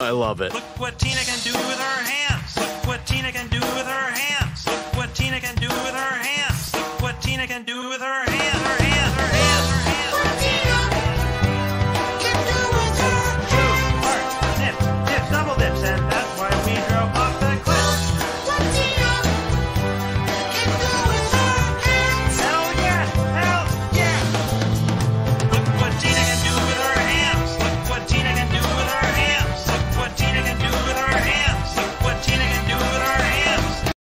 I love it. Look what Tina can do with her hands. Look what Tina can do with her hands. Look what Tina can do with her hands. Look what Tina can do with her hands.